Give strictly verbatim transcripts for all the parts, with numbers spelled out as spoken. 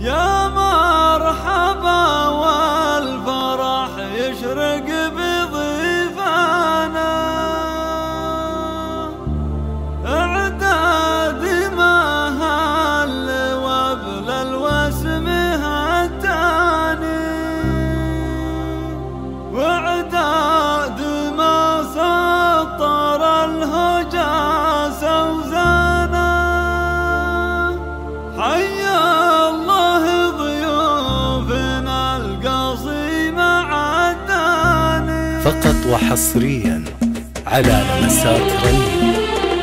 يا مرحبا والفرح يشرق بضيفانا، اعداد ما هل وابل الوسم هتاني، واعداد ما سطر الهجاس وزانا. حيا الله ضيوفنا القصيمة عداني. فقط وحصريا على لمسات رنين.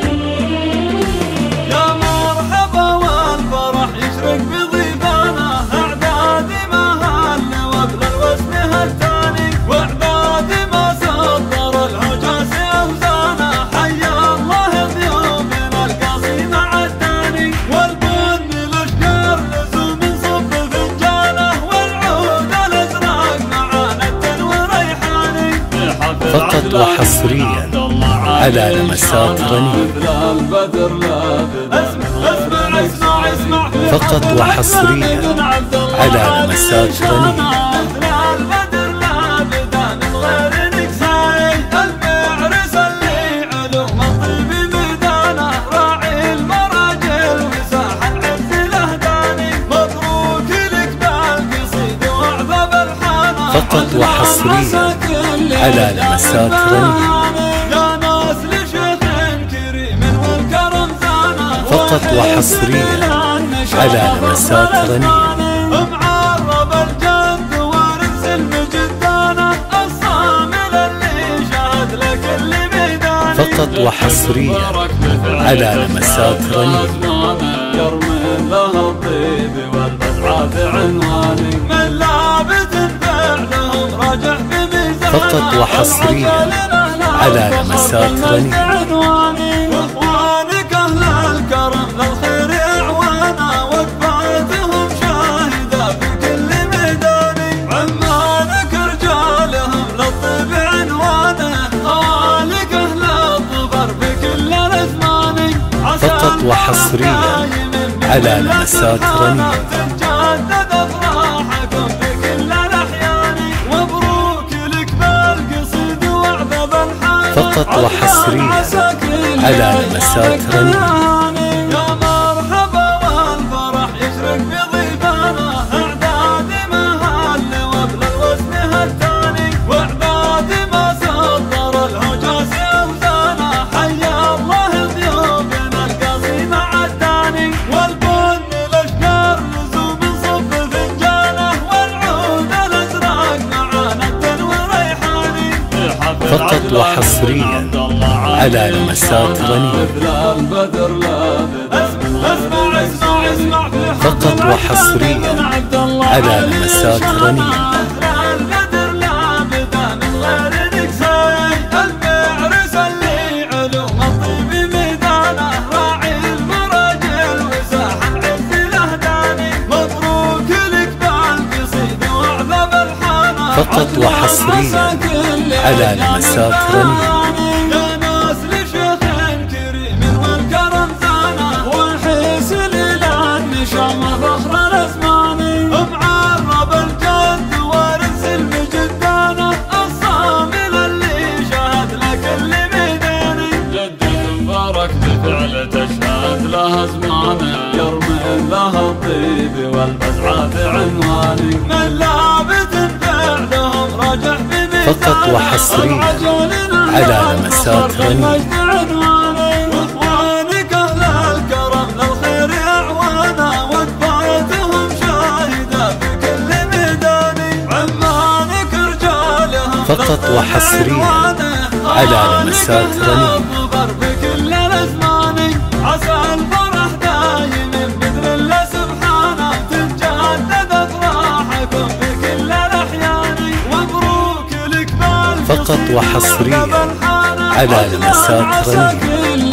يا مرحبا والفرح يشرق بضيفانا، اعداد ما هل وابل الوسم هتاني، واعداد ما سطر الهجاس اوزانا. حيا الله ضيوفنا القصيمة عداني، والبن الاشجار لزوم صب فنجانه، والعود الازرق معانا التن وريحاني. فقط وحصريا على لمسات رنين. فقط وحصريا على لمسات رنين. فقط وحصريا على لمسات رنين. فقط وحصريا على لمسات رنين. معرب الجد وارث المجدانة، الصامل اللي شهد لك اللي ميداني. فقط وحصريا على لمسات رنين. يرمي لها الطيب والبسعات عنواني، من لابد فعلهم راجع بميزانه. فقط وحصريا على لمسات رنين. واخوانك اهل الكرم للخير اعوانا، وقفاتهم شاهده في كل ميداني. عمالك رجالهم للطيب عنوانه، خوالك اهل الظفر في كل الازمان. فقط وحصريا على لمسات رنين. تتجدد افراحكم في كل الاحيان، مبروك لك بالقصيد وعذب الحان. فقط وحصريا على لمسات رنين. يا مرحبا والفرح يشرق بضيفانا، اعداد ما هل وابل الوسم هتاني، واعداد ما سطر الهجاس اوزانا. حيا الله ضيوفنا القصيمة عداني، والبن الاشجار لزوم صب فنجانه، والعود الازرق معانا التن وريحاني. فقط وحصريا على لمسات رنين. فقط وحصريا على لمسات رنين. فقط وحصريا على لمسات رنين. يا ناس لشيخ كريم والكرم زانا، والحيس للان نشام فخر الازمان. معرب الجد وارث المجدانه، الصامل اللي شهد لك اللي ميداني. جدد مبارك بفعل تشهد له ازمانه، يرمي لها الطيب والبسعات عنواني، من لابد فعلهم راجع بميزانه. فقط وحصريا على لمسات رنين. واخوانك اهل الكرم للخير اعوانا، وقفاتهم شاهده في كل ميداني. عمانك رجالهم فقط وحصريا على لمسات رنين. في كل الازمان. عسى الفرح دايم باذن الله سبحانه، تتجدد افراحكم في كل الاحيان. مبروك لك بالقصيد فقط وحصريا على لمسات رنين.